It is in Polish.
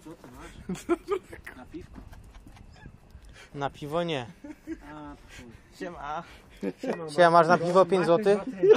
Co ty masz? Na piwko. Na piwo nie. A, to chuj. Siema, masz na piwo 5 zł?